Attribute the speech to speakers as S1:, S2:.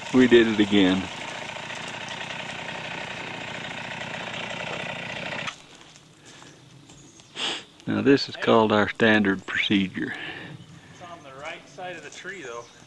S1: We did it again. Now this is called our standard procedure.
S2: It's on the right side of the tree though.